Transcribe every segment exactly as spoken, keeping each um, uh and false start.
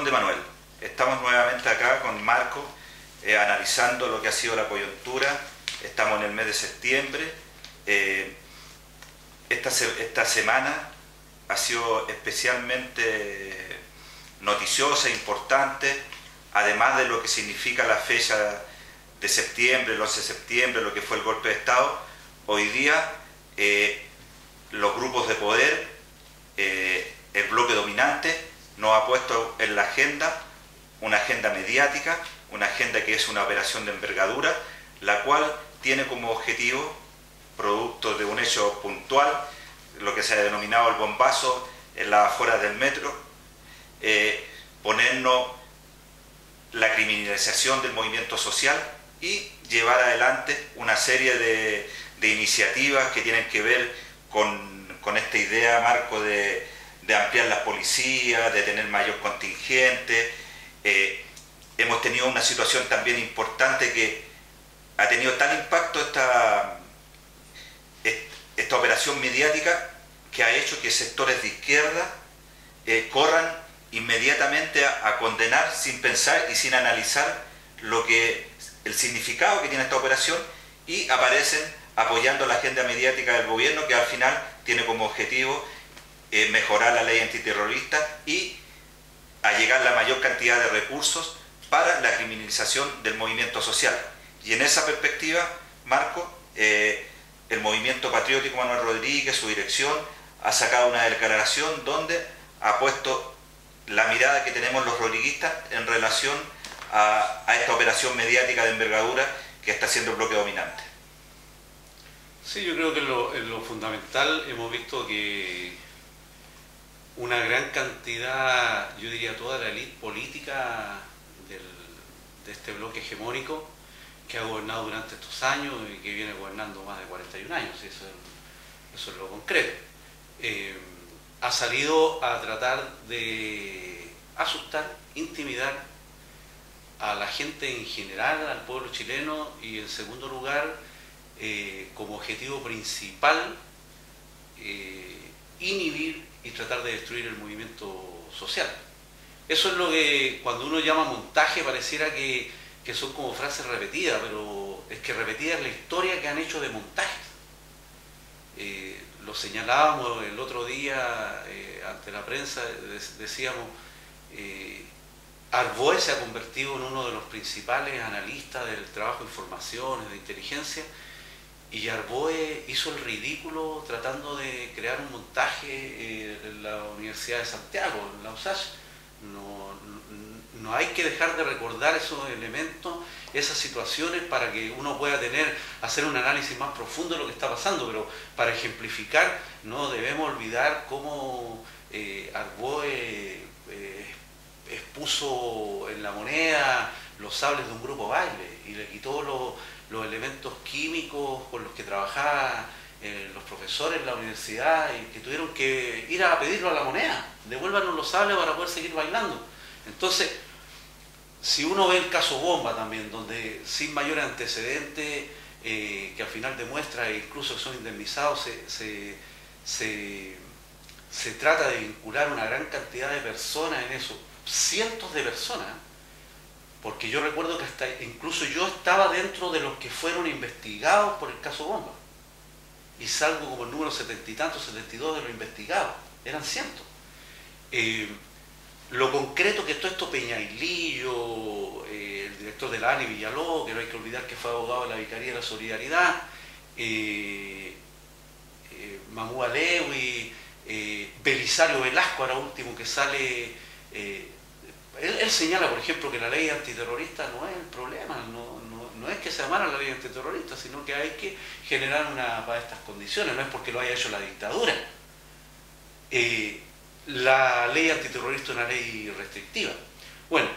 corresponde, Manuel. Estamos nuevamente acá con Marco, eh, analizando lo que ha sido la coyuntura. Estamos en el mes de septiembre. Eh, esta, se, esta semana ha sido especialmente noticiosa, importante, además de lo que significa la fecha de septiembre, el once de septiembre, lo que fue el golpe de Estado. Hoy día eh, los grupos de poder, eh, el bloque dominante, nos ha puesto en la agenda una agenda mediática, una agenda que es una operación de envergadura, la cual tiene como objetivo, producto de un hecho puntual, lo que se ha denominado el bombazo en las afueras del metro, eh, ponernos la criminalización del movimiento social y llevar adelante una serie de, de iniciativas que tienen que ver con, con esta idea, Marco, de, de ampliar las policías, de tener mayor contingente. Eh, hemos tenido una situación también importante que ha tenido tal impacto esta, esta operación mediática que ha hecho que sectores de izquierda eh, corran inmediatamente a, a condenar sin pensar y sin analizar lo que, el significado que tiene esta operación, y aparecen apoyando la agenda mediática del gobierno, que al final tiene como objetivo eh, mejorar la ley antiterrorista y allegar la mayor cantidad de recursos para la criminalización del movimiento social. Y en esa perspectiva, Marco, eh, el movimiento patriótico Manuel Rodríguez, su dirección, ha sacado una declaración donde ha puesto la mirada que tenemos los rodriguistas en relación a, a esta operación mediática de envergadura que está haciendo el bloque dominante. Sí, yo creo que en lo, en lo fundamental hemos visto que una gran cantidad, yo diría toda la élite política del, de este bloque hegemónico que ha gobernado durante estos años y que viene gobernando más de cuarenta y un años, eso es, eso es lo concreto, eh, ha salido a tratar de asustar, intimidar a la gente en general, al pueblo chileno, y en segundo lugar, eh, como objetivo principal, eh, inhibir y tratar de destruir el movimiento social. Eso es lo que cuando uno llama montaje pareciera que, que son como frases repetidas, pero es que repetida es la historia que han hecho de montajes. Eh, lo señalábamos el otro día eh, ante la prensa, decíamos, eh, Arboe se ha convertido en uno de los principales analistas del trabajo de informaciones, de inteligencia, y Arboe hizo el ridículo tratando de crear un montaje eh, en la Universidad de Santiago, en la U S A C. No, no, no hay que dejar de recordar esos elementos, esas situaciones, para que uno pueda tener, hacer un análisis más profundo de lo que está pasando, pero para ejemplificar no debemos olvidar cómo eh, Arboe eh, expuso en La Moneda los sables de un grupo baile y le quitó los, los elementos químicos con los que trabajaban eh, los profesores en la universidad, y que tuvieron que ir a pedirlo a La Moneda, devuélvanos los sables para poder seguir bailando. Entonces, si uno ve el caso Bomba también, donde sin mayor antecedente, eh, que al final demuestra incluso que son indemnizados, se, se, se, se trata de vincular una gran cantidad de personas en eso, cientos de personas, porque yo recuerdo que hasta incluso yo estaba dentro de los que fueron investigados por el caso Bomba, y salgo como el número setenta y tantos, setenta y dos de los investigados, eran cientos. Eh, lo concreto que todo esto, Peñailillo, eh, el director de la A N I, Villalobos, que no hay que olvidar que fue abogado de la Vicaría de la Solidaridad, eh, eh, Mahmoud Alewi, eh, Belisario Velasco, ahora último que sale, eh, él, él señala, por ejemplo, que la ley antiterrorista no es el problema, no, no, no es que se amara la ley antiterrorista, sino que hay que generar una para estas condiciones, no es porque lo haya hecho la dictadura. Eh, la ley antiterrorista es una ley restrictiva. Bueno,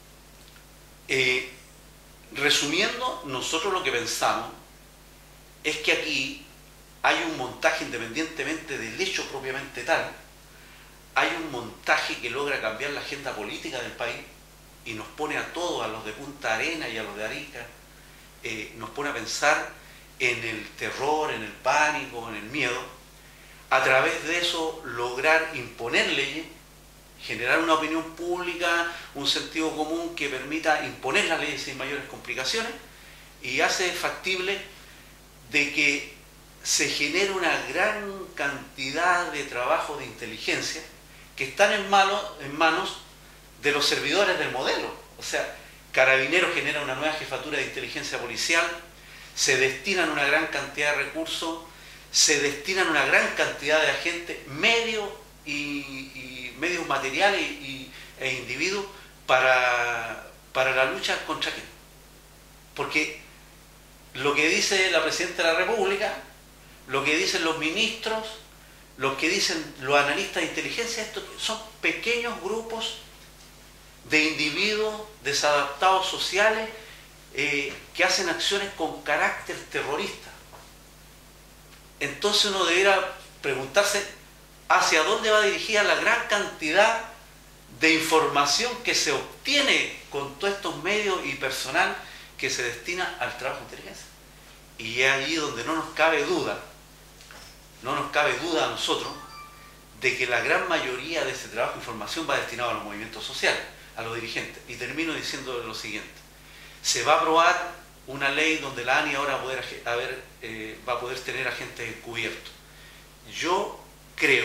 eh, resumiendo, nosotros lo que pensamos es que aquí hay un montaje, independientemente del hecho propiamente tal, hay un montaje que logra cambiar la agenda política del país y nos pone a todos, a los de Punta Arenas y a los de Arica, eh, nos pone a pensar en el terror, en el pánico, en el miedo, a través de eso lograr imponer leyes, generar una opinión pública, un sentido común que permita imponer las leyes sin mayores complicaciones, y hace factible de que se genere una gran cantidad de trabajos de inteligencia que están en, malo, en manos de los servidores del modelo. O sea, Carabineros genera una nueva jefatura de inteligencia policial, se destinan una gran cantidad de recursos, se destinan una gran cantidad de agentes, medios y, y medios materiales y, e individuos para, para la lucha contra qué. Porque lo que dice la Presidenta de la República, lo que dicen los ministros, lo que dicen los analistas de inteligencia, estos son pequeños grupos de individuos desadaptados sociales eh, que hacen acciones con carácter terrorista. Entonces uno debería preguntarse hacia dónde va dirigida la gran cantidad de información que se obtiene con todos estos medios y personal que se destina al trabajo de inteligencia. Y es allí donde no nos cabe duda, no nos cabe duda a nosotros, de que la gran mayoría de ese trabajo de información va destinado a los movimientos sociales, a los dirigentes. Y termino diciendo lo siguiente: se va a aprobar una ley donde la A N I ahora poder, a ver, eh, va a poder tener agentes encubiertos. Yo creo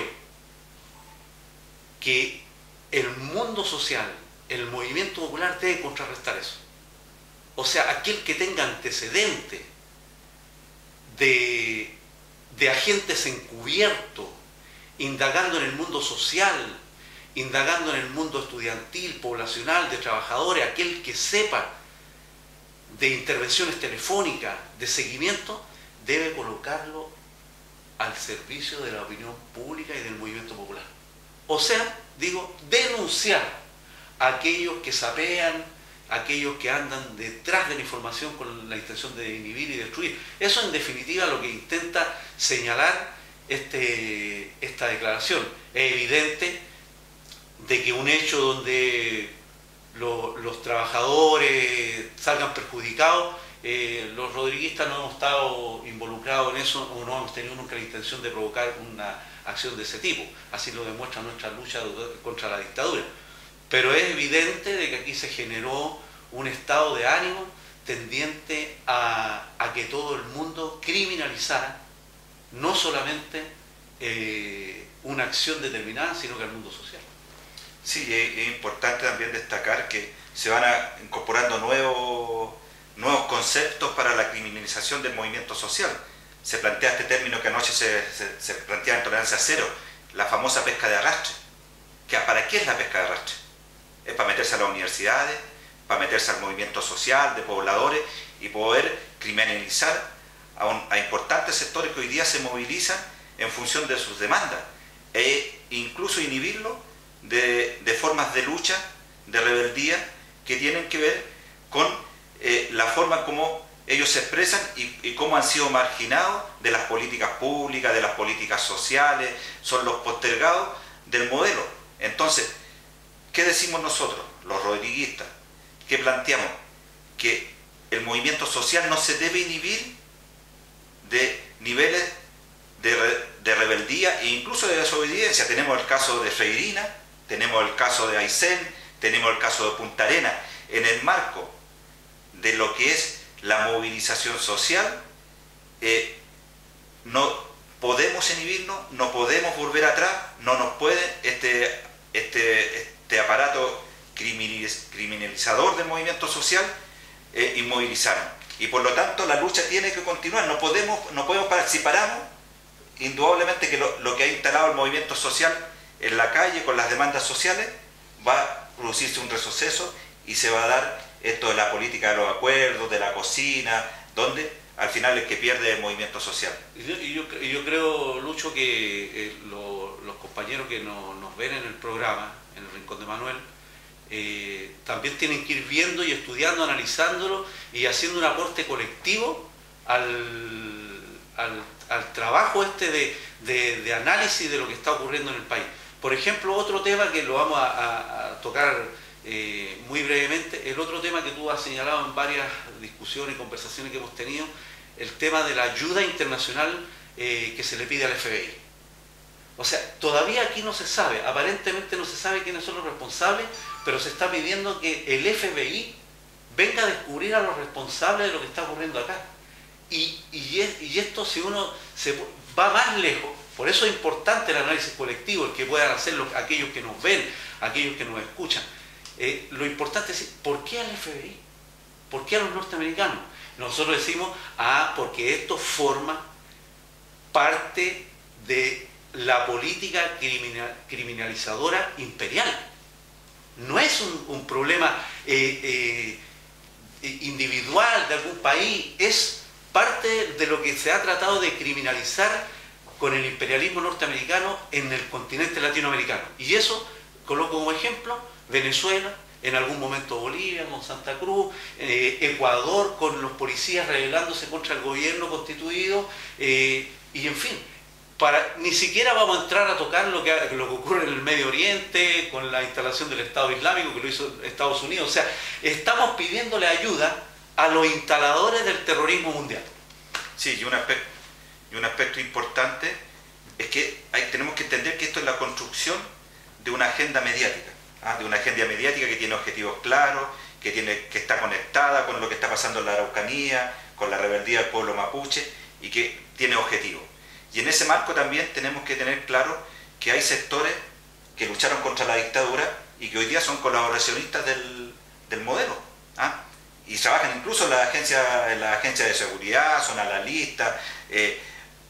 que el mundo social, el movimiento popular debe contrarrestar eso. O sea, aquel que tenga antecedentes de, de agentes encubiertos, indagando en el mundo social, indagando en el mundo estudiantil, poblacional, de trabajadores, aquel que sepa de intervenciones telefónicas, de seguimiento, debe colocarlo al servicio de la opinión pública y del movimiento popular. O sea, digo, denunciar a aquellos que sapean, a aquellos que andan detrás de la información con la intención de inhibir y destruir. Eso en definitiva lo que intenta señalar este, esta declaración. Es evidente de que un hecho donde lo, los trabajadores salgan perjudicados, eh, los rodriguistas no hemos estado involucrados en eso o no hemos tenido nunca la intención de provocar una acción de ese tipo. Así lo demuestra nuestra lucha contra la dictadura. Pero es evidente de que aquí se generó un estado de ánimo tendiente a, a que todo el mundo criminalizara no solamente eh, una acción determinada, sino que el mundo social. Sí, es, es importante también destacar que se van a, incorporando nuevos, nuevos conceptos para la criminalización del movimiento social. Se plantea este término que anoche se, se, se plantea en tolerancia cero, la famosa pesca de arrastre. ¿Que ¿Para qué es la pesca de arrastre? Es para meterse a las universidades, para meterse al movimiento social de pobladores y poder criminalizar a, un, a importantes sectores que hoy día se movilizan en función de sus demandas e incluso inhibirlo de, de formas de lucha, de rebeldía que tienen que ver con eh, la forma como ellos se expresan y, y cómo han sido marginados de las políticas públicas, de las políticas sociales, son los postergados del modelo. Entonces, ¿qué decimos nosotros, los rodriguistas? ¿Qué planteamos? Que el movimiento social no se debe inhibir de niveles de, re, de rebeldía e incluso de desobediencia. Tenemos el caso de Freirina, tenemos el caso de Aysén, tenemos el caso de Punta Arenas. En el marco de lo que es la movilización social, eh, no podemos inhibirnos, no podemos volver atrás, no nos puede este, este, este aparato criminalizador del movimiento social eh, inmovilizarnos. Y por lo tanto la lucha tiene que continuar, no podemos, no podemos parar. Si paramos, indudablemente que lo, lo que ha instalado el movimiento social en la calle con las demandas sociales va a producirse un retroceso y se va a dar esto de la política de los acuerdos, de la cocina, donde al final el que pierde es el movimiento social. Y yo, y yo, y yo creo, Lucho, que eh, lo, los compañeros que no, nos ven en el programa, en el Rincón de Manuel, eh, también tienen que ir viendo y estudiando, analizándolo y haciendo un aporte colectivo al, al, al trabajo este de, de, de análisis de lo que está ocurriendo en el país. Por ejemplo, otro tema que lo vamos a, a, a tocar eh, muy brevemente, el otro tema que tú has señalado en varias discusiones y conversaciones que hemos tenido, el tema de la ayuda internacional eh, que se le pide al F B I. O sea, todavía aquí no se sabe, aparentemente no se sabe quiénes son los responsables, pero se está pidiendo que el F B I venga a descubrir a los responsables de lo que está ocurriendo acá. Y, y, es, y esto, si uno se va más lejos, por eso es importante el análisis colectivo, el que puedan hacerlo aquellos que nos ven, aquellos que nos escuchan. Eh, lo importante es decir, ¿por qué al F B I? ¿Por qué a los norteamericanos? Nosotros decimos, ah, porque esto forma parte de la política criminal, criminalizadora imperial. No es un, un problema eh, eh, individual de algún país, es parte de lo que se ha tratado de criminalizar con el imperialismo norteamericano en el continente latinoamericano. Y eso coloco como ejemplo Venezuela, en algún momento Bolivia, con Santa Cruz, eh, Ecuador, con los policías rebelándose contra el gobierno constituido, eh, y en fin, para, ni siquiera vamos a entrar a tocar lo que, lo que ocurre en el Medio Oriente, con la instalación del Estado Islámico, que lo hizo Estados Unidos. O sea, estamos pidiéndole ayuda a los instaladores del terrorismo mundial. Sí, y un aspecto, y un aspecto importante es que hay, tenemos que entender que esto es la construcción de una agenda mediática. ¿Ah? De una agenda mediática que tiene objetivos claros, que, tiene, que está conectada con lo que está pasando en la Araucanía, con la rebeldía del pueblo mapuche, y que tiene objetivos. Y en ese marco también tenemos que tener claro que hay sectores que lucharon contra la dictadura y que hoy día son colaboracionistas del, del modelo. ¿Ah? Y trabajan incluso en la agencia, en la agencia de seguridad, son analistas, eh,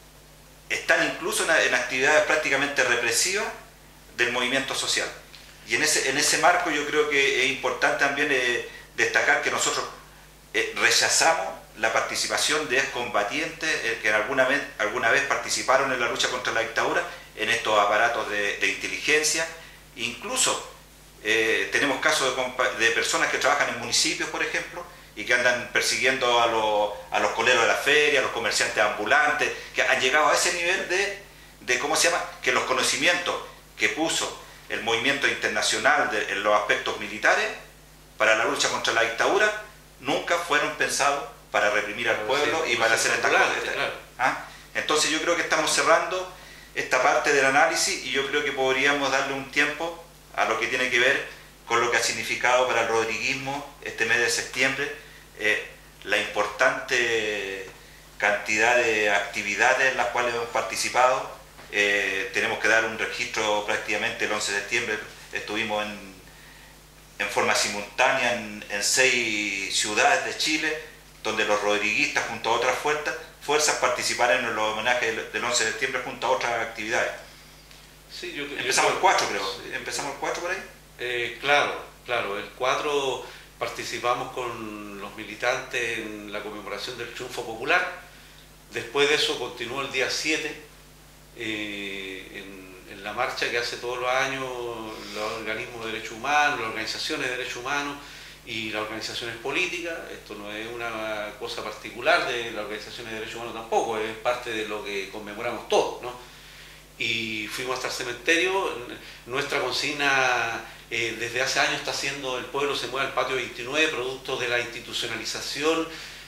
están incluso en, en actividades prácticamente represivas del movimiento social. Y en ese, en ese marco yo creo que es importante también eh, destacar que nosotros eh, rechazamos la participación de excombatientes eh, que alguna vez, alguna vez participaron en la lucha contra la dictadura, en estos aparatos de, de inteligencia. Incluso eh, tenemos casos de, de personas que trabajan en municipios, por ejemplo, y que andan persiguiendo a los, a los coleros de la feria, a los comerciantes ambulantes, que han llegado a ese nivel de, de ¿cómo se llama?, que los conocimientos que puso el movimiento internacional de, en los aspectos militares para la lucha contra la dictadura nunca fueron pensados para reprimir al pueblo y para hacer estas cosas. Claro. ¿Ah? Entonces yo creo que estamos cerrando esta parte del análisis y yo creo que podríamos darle un tiempo a lo que tiene que ver con lo que ha significado para el rodriguismo este mes de septiembre, eh, la importante cantidad de actividades en las cuales hemos participado. Eh, tenemos que dar un registro prácticamente el once de septiembre, estuvimos en, en forma simultánea en, en seis ciudades de Chile, donde los rodriguistas junto a otras fuerzas, fuerzas participaron en los homenajes del, del once de septiembre junto a otras actividades. Sí, yo, Empezamos yo, el cuatro, creo. Sí. ¿Empezamos el cuatro por ahí? Eh, claro, claro. El cuatro participamos con los militantes en la conmemoración del triunfo popular. Después de eso continuó el día siete. Eh, en, en la marcha que hace todos los años los organismos de derechos humanos, las organizaciones de derechos humanos y las organizaciones políticas. Esto no es una cosa particular de las organizaciones de derechos humanos tampoco, es parte de lo que conmemoramos todos, ¿no? Y fuimos hasta el cementerio. Nuestra consigna eh, desde hace años está siendo el pueblo se mueve al patio veintinueve, producto de la institucionalización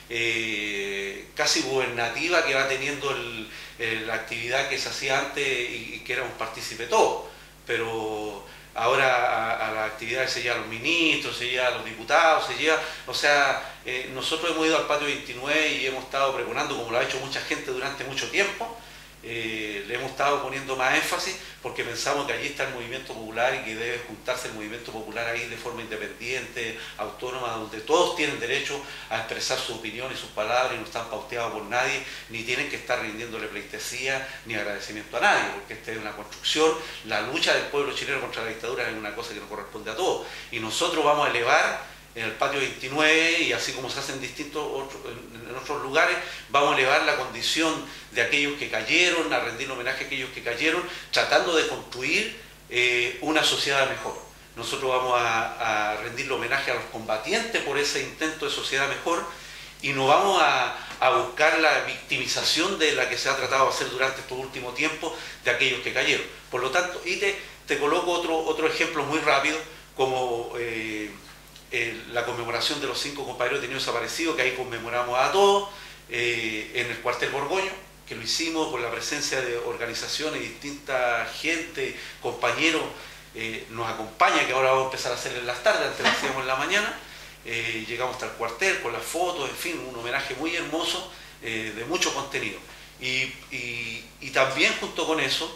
Eh, casi gubernativa que va teniendo el, el, la actividad que se hacía antes y, y que éramos partícipes todos, pero ahora a, a la actividad se llevan los ministros, se llevan los diputados, se lleva, o sea, eh, nosotros hemos ido al patio veintinueve y hemos estado pregonando, como lo ha hecho mucha gente durante mucho tiempo. Eh, le hemos estado poniendo más énfasis porque pensamos que allí está el movimiento popular y que debe juntarse el movimiento popular ahí de forma independiente, autónoma, donde todos tienen derecho a expresar su opinión y sus palabras y no están pauteados por nadie, ni tienen que estar rindiéndole pleitesía ni agradecimiento a nadie, porque esta es una construcción. La lucha del pueblo chileno contra la dictadura es una cosa que nos corresponde a todos y nosotros vamos a elevar en el patio veintinueve, y así como se hace en distintos otros, en otros lugares, vamos a elevar la condición de aquellos que cayeron, a rendir homenaje a aquellos que cayeron, tratando de construir eh, una sociedad mejor. Nosotros vamos a, a rendirle homenaje a los combatientes por ese intento de sociedad mejor y no vamos a, a buscar la victimización de la que se ha tratado de hacer durante estos últimos tiempos de aquellos que cayeron. Por lo tanto, y te, te coloco otro, otro ejemplo muy rápido, como eh, Eh, la conmemoración de los cinco compañeros detenidos desaparecidos, que ahí conmemoramos a todos, eh, en el cuartel Borgoño, que lo hicimos con la presencia de organizaciones, distinta gente, compañeros, eh, nos acompaña, que ahora vamos a empezar a hacer en las tardes, antes lo hacíamos en la mañana. Eh, llegamos hasta el cuartel con las fotos, en fin, un homenaje muy hermoso, eh, de mucho contenido. Y, y, y también junto con eso,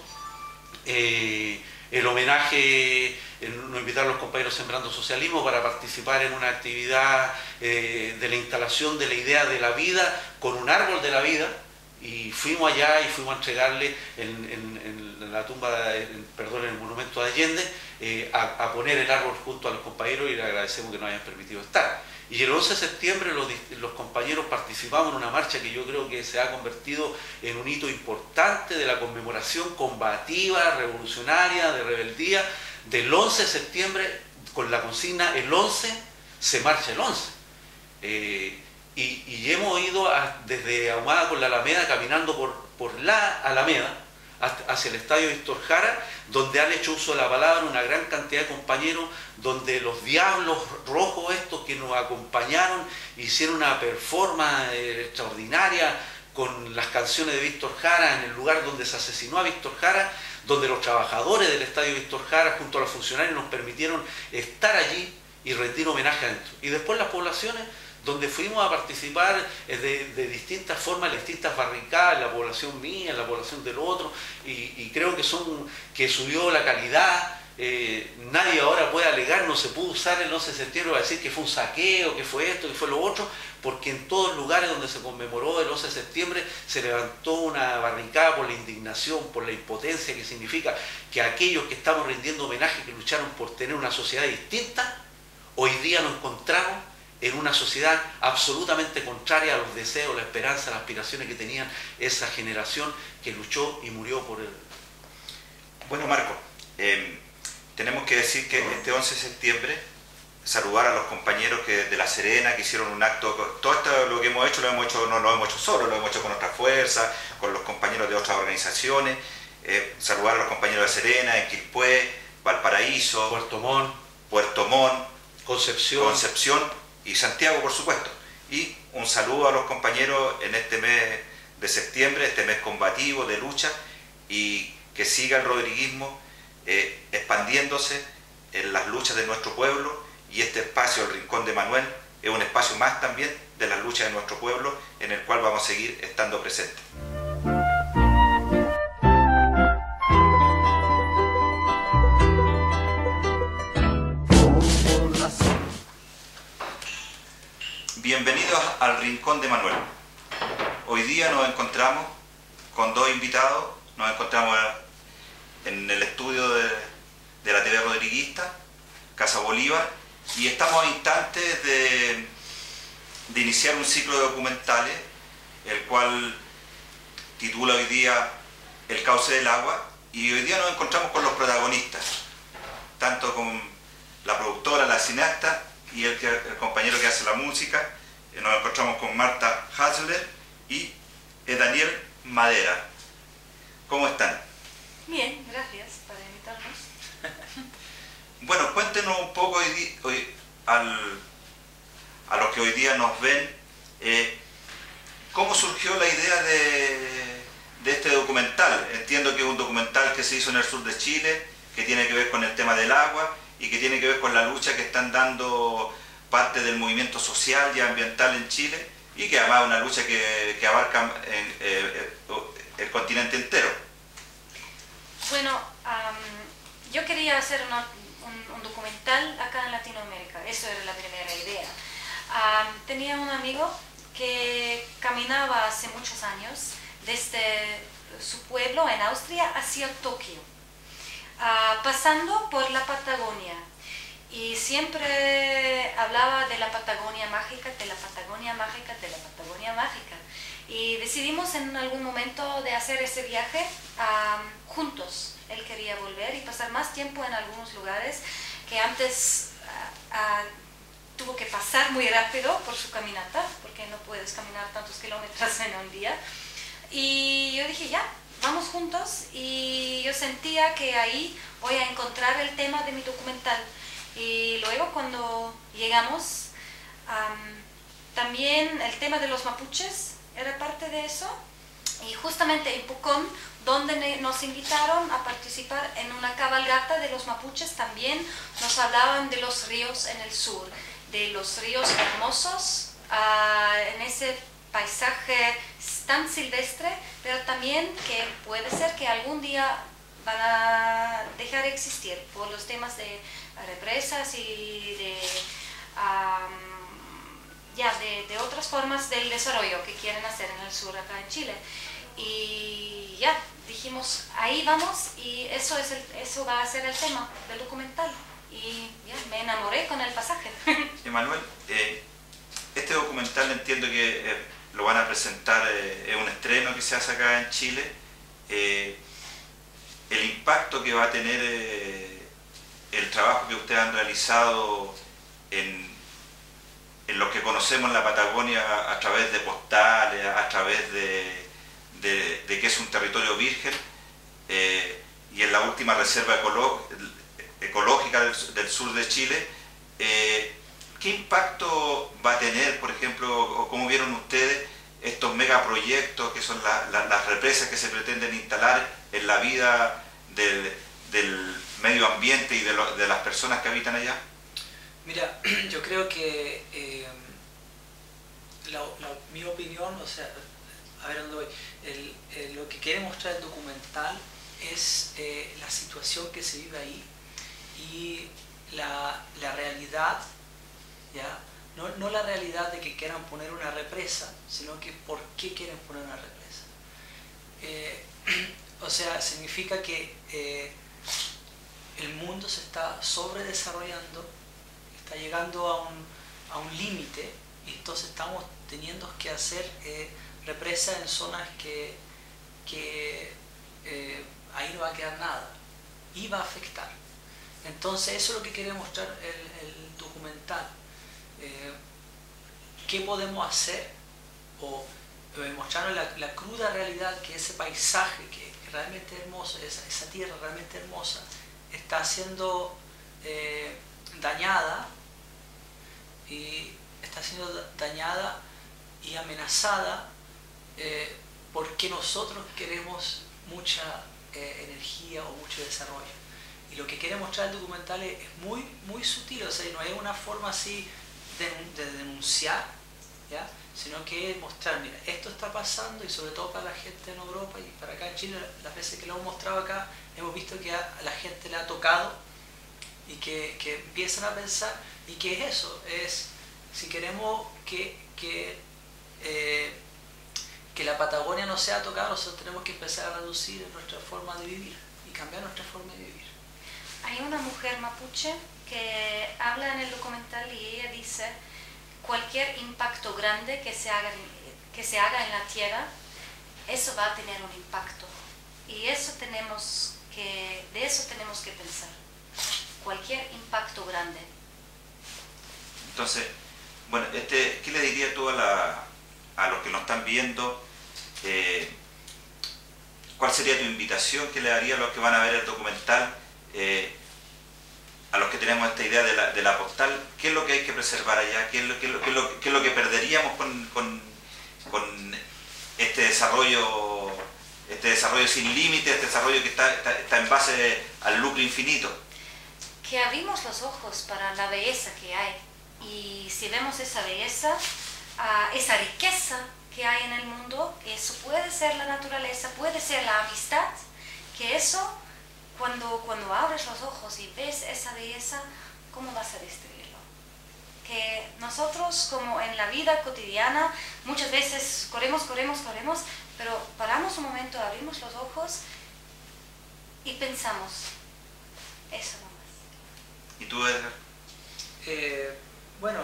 eh, el homenaje, eh, nos invitaron los compañeros Sembrando Socialismo para participar en una actividad eh, de la instalación de la idea de la vida con un árbol de la vida, y fuimos allá y fuimos a entregarle en, en, en la tumba, en, perdón, en el monumento de Allende, eh, a, a poner el árbol junto a los compañeros, y le agradecemos que nos hayan permitido estar. Y el once de septiembre los, los compañeros participamos en una marcha que yo creo que se ha convertido en un hito importante de la conmemoración combativa, revolucionaria, de rebeldía, del once de septiembre, con la consigna el once se marcha el once. Eh, y, y hemos ido a, desde Ahumada con la Alameda, caminando por, por la Alameda, hacia el Estadio Víctor Jara, donde han hecho uso de la palabra una gran cantidad de compañeros, donde los diablos rojos estos que nos acompañaron hicieron una performance extraordinaria con las canciones de Víctor Jara en el lugar donde se asesinó a Víctor Jara, donde los trabajadores del Estadio Víctor Jara junto a los funcionarios nos permitieron estar allí y rendir homenaje adentro. Y después las poblaciones donde fuimos a participar de, de distintas formas, de distintas barricadas, la población mía, la población del otro, y, y creo que son que subió la calidad. Eh, nadie ahora puede alegar, no se pudo usar el once de septiembre para decir que fue un saqueo, que fue esto, que fue lo otro, porque en todos los lugares donde se conmemoró el once de septiembre se levantó una barricada por la indignación, por la impotencia que significa que aquellos que estamos rindiendo homenaje, que lucharon por tener una sociedad distinta, hoy día nos encontramos en una sociedad absolutamente contraria a los deseos, la esperanza, las aspiraciones que tenían esa generación que luchó y murió por él. Bueno, Marco, eh, tenemos que decir que este once de septiembre, saludar a los compañeros que de La Serena, que hicieron un acto, todo esto lo que hemos hecho, lo hemos hecho no lo hemos hecho solo, lo hemos hecho con nuestras fuerzas, con los compañeros de otras organizaciones, eh, saludar a los compañeros de La Serena, en Quilpué, Valparaíso, Puerto Montt, Puerto Montt, Concepción, Concepción, y Santiago, por supuesto. Y un saludo a los compañeros en este mes de septiembre, este mes combativo de lucha, y que siga el rodriguismo eh, expandiéndose en las luchas de nuestro pueblo, y este espacio, el Rincón de Manuel, es un espacio más también de las luchas de nuestro pueblo, en el cual vamos a seguir estando presentes. Bienvenidos al Rincón de Manuel. Hoy día nos encontramos con dos invitados, nos encontramos en el estudio de, de la T V rodriguista, Casa Bolívar, y estamos a instantes de, de iniciar un ciclo de documentales, el cual titula hoy día El cauce del agua, y hoy día nos encontramos con los protagonistas, tanto con la productora, la cineasta, y el, que, el compañero que hace la música. Nos encontramos con Marta Hasler y Daniel Madera. ¿Cómo están? Bien, gracias por invitarnos. Bueno, cuéntenos un poco hoy, hoy, al, a los que hoy día nos ven, eh, ¿cómo surgió la idea de, de este documental? Entiendo que es un documental que se hizo en el sur de Chile, que tiene que ver con el tema del agua y que tiene que ver con la lucha que están dando parte del movimiento social y ambiental en Chile, y que además es una lucha que, que abarca en, eh, el continente entero. Bueno, um, yo quería hacer una, un, un documental acá en Latinoamérica, eso era la primera idea. Um, tenía un amigo que caminaba hace muchos años desde su pueblo en Austria hacia Tokio, uh, pasando por la Patagonia. Y siempre hablaba de la Patagonia mágica, de la Patagonia mágica, de la Patagonia mágica. Y decidimos en algún momento de hacer ese viaje um, juntos. Él quería volver y pasar más tiempo en algunos lugares que antes uh, uh, tuvo que pasar muy rápido por su caminata, porque no puedes caminar tantos kilómetros en un día. Y yo dije, ya, vamos juntos. Y yo sentía que ahí voy a encontrar el tema de mi documental. Y luego cuando llegamos, um, también el tema de los mapuches era parte de eso. y justamente en Pucón, donde nos invitaron a participar en una cabalgata de los mapuches, también nos hablaban de los ríos en el sur, de los ríos hermosos, uh, en ese paisaje tan silvestre, pero también que puede ser que algún día van a dejar de existir por los temas de represas y de, um, ya, de, de otras formas del desarrollo que quieren hacer en el sur acá en Chile. Y ya, dijimos, ahí vamos, y eso, es el, eso va a ser el tema del documental. Y ya, me enamoré con el pasaje. Emanuel, eh, este documental entiendo que eh, lo van a presentar, eh, es un estreno que se hace acá en Chile. Eh, el impacto que va a tener eh, el trabajo que ustedes han realizado en, en lo que conocemos en la Patagonia a, a través de postales, a, a través de, de, de que es un territorio virgen, eh, y en la última reserva ecolo, ecológica del, del sur de Chile, eh, ¿qué impacto va a tener, por ejemplo, o cómo vieron ustedes estos megaproyectos que son la, la, las represas que se pretenden instalar en la vida del, del medio ambiente y de, lo, de las personas que habitan allá? Mira, yo creo que eh, la, la, mi opinión, o sea, a ver dónde voy, el, el, lo que quiere mostrar el documental es eh, la situación que se vive ahí y la, la realidad, ¿ya? No, no la realidad de que quieran poner una represa, sino que por qué quieren poner una represa. Eh, o sea, significa que eh, el mundo se está sobredesarrollando, está llegando a un, a un límite, y entonces estamos teniendo que hacer eh, represas en zonas que, que eh, ahí no va a quedar nada, y va a afectar. Entonces eso es lo que quiere mostrar el, el documental. Eh, ¿Qué podemos hacer? O eh, mostrarnos la, la cruda realidad que ese paisaje que, que realmente hermoso, esa, esa tierra realmente hermosa, está siendo eh, dañada, y está siendo dañada y amenazada eh, porque nosotros queremos mucha eh, energía o mucho desarrollo. Y lo que quiere mostrar el documental es, es muy, muy sutil, o sea, no es una forma así de, de denunciar, ¿ya? Sino que es mostrar, mira, esto está pasando, y sobre todo para la gente en Europa y para acá en Chile, las veces que lo hemos mostrado acá, hemos visto que a, a la gente le ha tocado, y que, que empiezan a pensar, y que es eso, es, si queremos que, que, eh, que la Patagonia no sea tocada, nosotros tenemos que empezar a reducir nuestra forma de vivir, y cambiar nuestra forma de vivir. Hay una mujer mapuche que habla en el documental, y ella dice: cualquier impacto grande que se haga, que se haga en la tierra, eso va a tener un impacto. Y eso tenemos que, de eso tenemos que pensar. Cualquier impacto grande. Entonces, bueno, este, ¿qué le dirías tú a, la, a los que nos están viendo? Eh, ¿Cuál sería tu invitación que le daría a los que van a ver el documental? Eh, a los que tenemos esta idea de la, de la postal, ¿qué es lo que hay que preservar allá? ¿Qué es lo, qué es lo, qué es lo, qué es lo que perderíamos con, con, con este desarrollo, este desarrollo sin límite, este desarrollo que está, está, está en base al lucro infinito? Que abrimos los ojos para la belleza que hay, y si vemos esa belleza, uh, esa riqueza que hay en el mundo, eso puede ser la naturaleza, puede ser la amistad, que eso, cuando, cuando abres los ojos y ves esa belleza, ¿cómo vas a destruirlo? Que nosotros, como en la vida cotidiana, muchas veces corremos, corremos, corremos, pero paramos un momento, abrimos los ojos y pensamos, eso no. ¿Y tú, Edgar? Eh, bueno,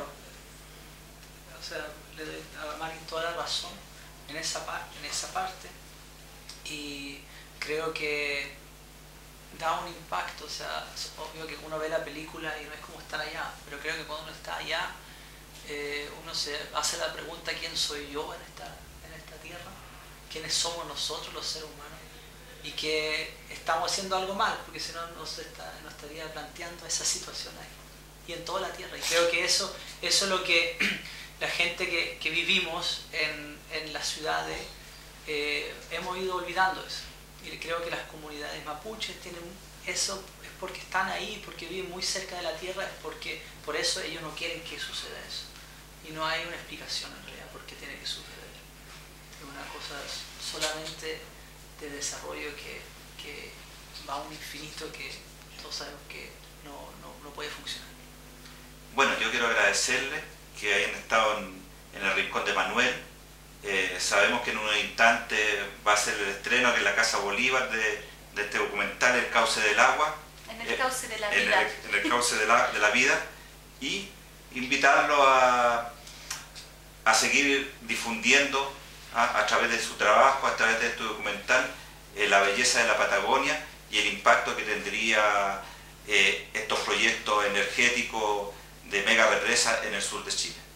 o sea, le doy a Marvin toda la razón en esa, par en esa parte, y creo que da un impacto. O sea, es obvio que uno ve la película y no es como estar allá, pero creo que cuando uno está allá, eh, uno se hace la pregunta: ¿quién soy yo en esta, en esta tierra? ¿Quiénes somos nosotros los seres humanos? Y que estamos haciendo algo mal, porque si no nos, está, nos estaría planteando esa situación ahí, y en toda la tierra. Y creo que eso, eso es lo que la gente que, que vivimos en, en las ciudades eh, hemos ido olvidando eso. Y creo que las comunidades mapuches tienen eso, es porque están ahí, porque viven muy cerca de la tierra, es porque por eso ellos no quieren que suceda eso. Y no hay una explicación en realidad por qué tiene que suceder. Es una cosa solamente de desarrollo que, que va a un infinito que todos sabemos que no, no, no puede funcionar. Bueno, yo quiero agradecerles que hayan estado en, en el Rincón de Manuel. Eh, sabemos que en unos instantes va a ser el estreno, que es la Casa Bolívar, de, de este documental, El Cauce del Agua. En el cauce de la en vida. El, en el Cauce de la, de la Vida. Y invitarlo a, a seguir difundiendo a, a través de su trabajo, a través de este documental, eh, la belleza de la Patagonia y el impacto que tendría eh, estos proyectos energéticos de mega represas en el sur de Chile.